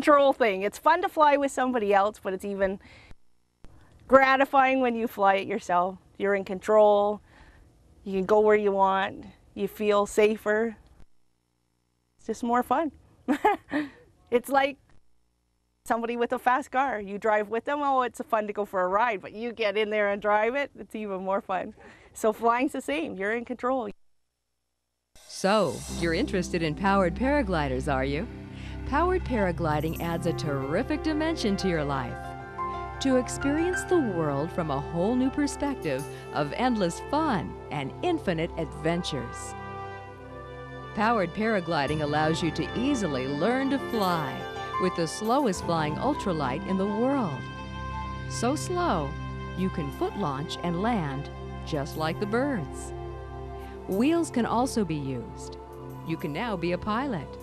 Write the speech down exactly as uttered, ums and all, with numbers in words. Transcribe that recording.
control thing. It's fun to fly with somebody else, but it's even gratifying when you fly it yourself. You're in control. You can go where you want. You feel safer. It's just more fun. It's like somebody with a fast car. You drive with them, oh, it's fun to go for a ride, but you get in there and drive it, it's even more fun. So flying's the same. You're in control. So, you're interested in powered paragliders, are you? Powered paragliding adds a terrific dimension to your life. To experience the world from a whole new perspective of endless fun and infinite adventures. Powered paragliding allows you to easily learn to fly with the slowest flying ultralight in the world. So slow, you can foot launch and land just like the birds. Wheels can also be used. You can now be a pilot.